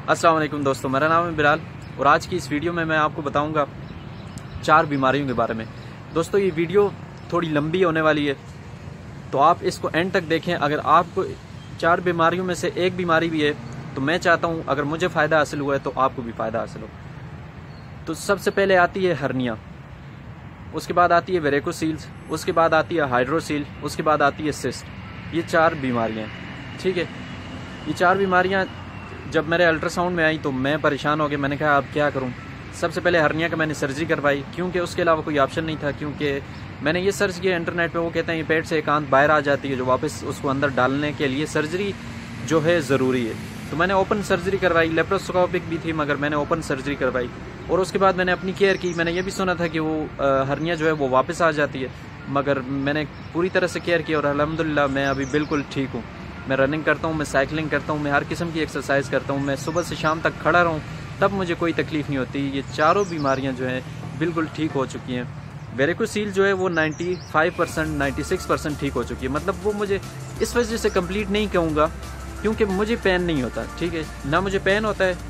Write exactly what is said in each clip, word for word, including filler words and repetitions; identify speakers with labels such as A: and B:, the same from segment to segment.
A: अस्सलाम वालेकुम दोस्तों, मेरा नाम है बिलाल और आज की इस वीडियो में मैं आपको बताऊंगा चार बीमारियों के बारे में। दोस्तों ये वीडियो थोड़ी लंबी होने वाली है तो आप इसको एंड तक देखें। अगर आपको चार बीमारियों में से एक बीमारी भी है तो मैं चाहता हूं अगर मुझे फ़ायदा हासिल हुआ है तो आपको भी फ़ायदा हासिल हो। तो सबसे पहले आती है हर्निया, उसके बाद आती है वेरिकोसील्स, उसके बाद आती है हाइड्रोसील, उसके बाद आती है सिस्ट। ये चार बीमारियाँ हैं, ठीक है। ये चार बीमारियाँ जब मेरे अल्ट्रासाउंड में आई तो मैं परेशान हो गया। मैंने कहा अब क्या करूं। सबसे पहले हर्निया का मैंने सर्जरी करवाई क्योंकि उसके अलावा कोई ऑप्शन नहीं था, क्योंकि मैंने ये सर्च किया इंटरनेट पे। वो कहते हैं ये पेट से एकांत बाहर आ जाती है जो वापस उसको अंदर डालने के लिए सर्जरी जो है ज़रूरी है। तो मैंने ओपन सर्जरी करवाई, लेप्रोस्कोपिक भी थी मगर मैंने ओपन सर्जरी करवाई। और उसके बाद मैंने अपनी केयर की। मैंने ये भी सुना था कि वो हर्निया जो है वो वापस आ जाती है, मगर मैंने पूरी तरह से केयर की और अल्हम्दुलिल्लाह मैं अभी बिल्कुल ठीक हूँ। मैं रनिंग करता हूँ, मैं साइकिलिंग करता हूँ, मैं हर किस्म की एक्सरसाइज करता हूँ। मैं सुबह से शाम तक खड़ा रहूँ तब मुझे कोई तकलीफ़ नहीं होती। ये चारों बीमारियाँ जो हैं बिल्कुल ठीक हो चुकी हैं। वेरिकोसील जो है वो पचानवे परसेंट छियानवे परसेंट ठीक हो चुकी है। मतलब वो मुझे इस वजह से कंप्लीट नहीं कहूँगा क्योंकि मुझे पेन नहीं होता, ठीक है। ना मुझे पेन होता है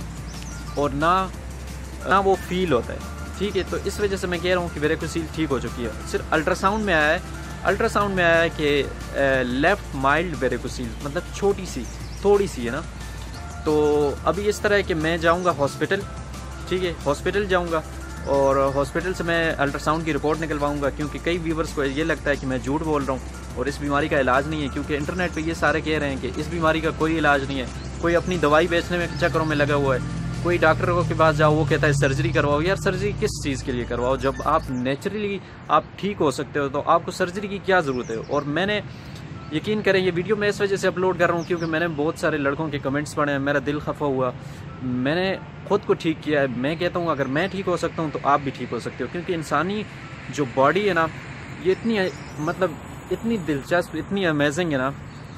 A: और ना ना वो फील होता है, ठीक है। तो इस वजह से मैं कह रहा हूँ कि वेरिकोसील ठीक हो चुकी है। सिर्फ अल्ट्रासाउंड में आया है अल्ट्रासाउंड में आया है कि लेफ़्ट माइल्ड वेरिकोसील, मतलब छोटी सी थोड़ी सी है ना। तो अभी इस तरह है कि मैं जाऊंगा हॉस्पिटल, ठीक है, हॉस्पिटल जाऊंगा और हॉस्पिटल से मैं अल्ट्रासाउंड की रिपोर्ट निकलवाऊंगा, क्योंकि कई व्यूवर्स को ये लगता है कि मैं झूठ बोल रहा हूँ और इस बीमारी का इलाज नहीं है। क्योंकि इंटरनेट पे ये सारे कह रहे हैं कि इस बीमारी का कोई इलाज नहीं है। कोई अपनी दवाई बेचने में चक्करों में लगा हुआ है। कोई डॉक्टर के पास जाओ वो कहता है सर्जरी करवाओ। यार सर्जरी किस चीज़ के लिए करवाओ? जब आप नेचुरली आप ठीक हो सकते हो तो आपको सर्जरी की क्या ज़रूरत है? और मैंने यकीन करें ये वीडियो मैं इस वजह से अपलोड कर रहा हूँ क्योंकि मैंने बहुत सारे लड़कों के कमेंट्स पढ़े हैं, मेरा दिल खफा हुआ। मैंने खुद को ठीक किया है। मैं कहता हूँ अगर मैं ठीक हो सकता हूँ तो आप भी ठीक हो सकते हो, क्योंकि इंसानी जो बॉडी है ना ये इतनी मतलब इतनी दिलचस्प, इतनी अमेजिंग है ना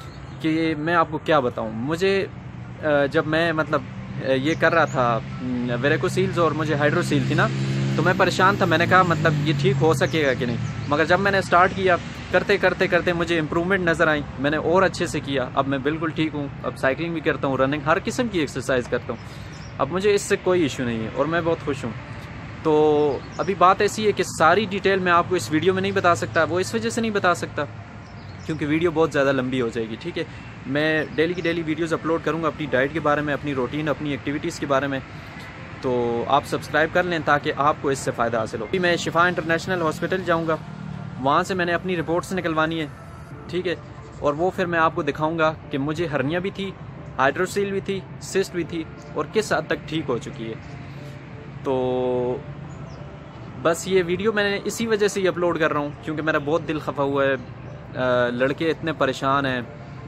A: कि मैं आपको क्या बताऊँ। मुझे जब मैं मतलब ये कर रहा था वेरिकोसील्स और मुझे हाइड्रोसील थी ना, तो मैं परेशान था। मैंने कहा मतलब ये ठीक हो सकेगा कि नहीं, मगर जब मैंने स्टार्ट किया करते करते करते मुझे इम्प्रूवमेंट नज़र आई। मैंने और अच्छे से किया, अब मैं बिल्कुल ठीक हूँ। अब साइकिलिंग भी करता हूँ, रनिंग, हर किस्म की एक्सरसाइज करता हूँ। अब मुझे इससे कोई इशू नहीं है और मैं बहुत खुश हूँ। तो अभी बात ऐसी है कि सारी डिटेल मैं आपको इस वीडियो में नहीं बता सकता। वो इस वजह से नहीं बता सकता क्योंकि वीडियो बहुत ज़्यादा लंबी हो जाएगी, ठीक है। मैं डेली की डेली वीडियोस अपलोड करूँगा अपनी डाइट के बारे में, अपनी रूटीन, अपनी एक्टिविटीज़ के बारे में। तो आप सब्सक्राइब कर लें ताकि आपको इससे फ़ायदा हासिल हो। मैं शिफा इंटरनेशनल हॉस्पिटल जाऊँगा, वहाँ से मैंने अपनी रिपोर्ट्स निकलवानी है, ठीक है। और वो फिर मैं आपको दिखाऊँगा कि मुझे हर्निया भी थी, हाइड्रोसील भी थी, सिस्ट भी थी और किस हद तक ठीक हो चुकी है। तो बस ये वीडियो मैंने इसी वजह से ही अपलोड कर रहा हूँ क्योंकि मेरा बहुत दिल खफा हुआ है। आ, लड़के इतने परेशान हैं,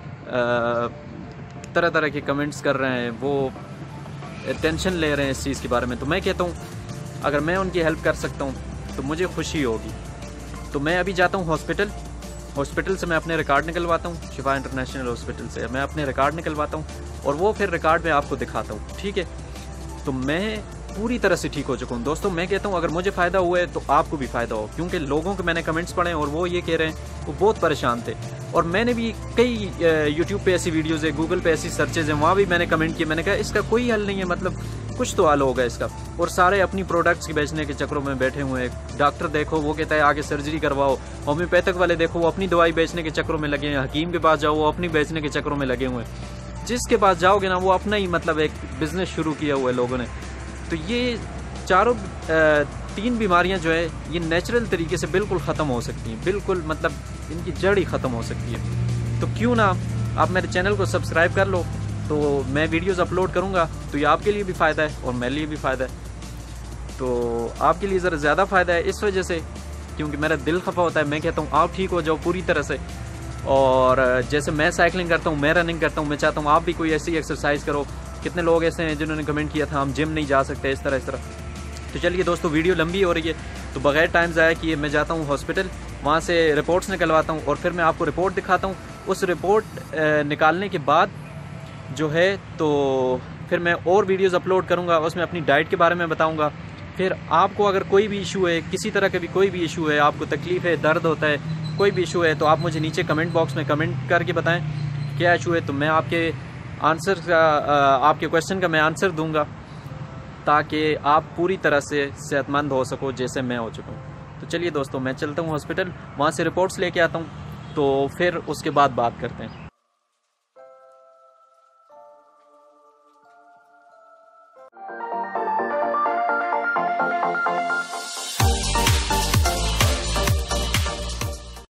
A: तरह तरह के कमेंट्स कर रहे हैं, वो टेंशन ले रहे हैं इस चीज़ के बारे में। तो मैं कहता हूँ अगर मैं उनकी हेल्प कर सकता हूँ तो मुझे खुशी होगी। तो मैं अभी जाता हूँ हॉस्पिटल, हॉस्पिटल से मैं अपने रिकॉर्ड निकलवाता हूँ। शिफा इंटरनेशनल हॉस्पिटल से मैं अपने रिकॉर्ड निकलवाता हूँ और वो फिर रिकॉर्ड में आपको दिखाता हूँ, ठीक है। तो मैं पूरी तरह से ठीक हो चुका हूँ दोस्तों। मैं कहता हूँ अगर मुझे फ़ायदा हुआ है तो आपको भी फ़ायदा हो, क्योंकि लोगों के मैंने कमेंट्स पढ़े और वो ये कह रहे हैं वो बहुत परेशान थे। और मैंने भी कई यूट्यूब पे ऐसी वीडियोस है, गूगल पे ऐसी सर्चेज हैं, वहाँ भी मैंने कमेंट किए। मैंने कहा इसका कोई हल नहीं है, मतलब कुछ तो हल होगा इसका। और सारे अपनी प्रोडक्ट्स के बेचने के चक्करों में बैठे हुए हैं। डॉक्टर देखो वो कहता है आगे सर्जरी करवाओ, होम्योपैथिक वाले देखो वो अपनी दवाई बेचने के चक्करों में लगे हैं, हकीम के पास जाओ वो अपनी बेचने के चक्करों में लगे हुए हैं। जिसके पास जाओगे ना वो अपना ही मतलब एक बिज़नेस शुरू किया हुआ है लोगों ने। तो ये चारों तीन बीमारियां जो है ये नेचुरल तरीके से बिल्कुल ख़त्म हो सकती हैं, बिल्कुल मतलब इनकी जड़ ही ख़त्म हो सकती है। तो क्यों ना आप मेरे चैनल को सब्सक्राइब कर लो, तो मैं वीडियोस अपलोड करूंगा तो ये आपके लिए भी फ़ायदा है और मेरे लिए भी फ़ायदा है। तो आपके लिए ज़रा ज़्यादा फ़ायदा है इस वजह से क्योंकि मेरा दिल खफा होता है। मैं कहता हूँ आप ठीक हो जाओ पूरी तरह से। और जैसे मैं साइकिलिंग करता हूँ, मैं रनिंग करता हूँ, मैं चाहता हूँ आप भी कोई ऐसी एक्सरसाइज करो। कितने लोग ऐसे हैं जिन्होंने कमेंट किया था हम जिम नहीं जा सकते, इस तरह इस तरह। तो चलिए दोस्तों वीडियो लंबी हो रही है तो बगैर टाइम ज़ाया किए मैं जाता हूँ हॉस्पिटल, वहाँ से रिपोर्ट्स निकलवाता हूँ और फिर मैं आपको रिपोर्ट दिखाता हूँ। उस रिपोर्ट निकालने के बाद जो है तो फिर मैं और वीडियोस अपलोड करूँगा, उसमें अपनी डाइट के बारे में बताऊँगा। फिर आपको अगर कोई भी इशू है, किसी तरह का भी कोई भी इशू है, आपको तकलीफ़ है, दर्द होता है, कोई भी इशू है तो आप मुझे नीचे कमेंट बॉक्स में कमेंट करके बताएं क्या इशू है, तो मैं आपके आंसर का आपके क्वेश्चन का मैं आंसर दूंगा ताकि आप पूरी तरह से सेहतमंद हो सको जैसे मैं हो चुका हूँ। तो चलिए दोस्तों, मैं चलता हूँ हॉस्पिटल, वहाँ से रिपोर्ट्स लेके आता हूँ, तो फिर उसके बाद बात करते हैं।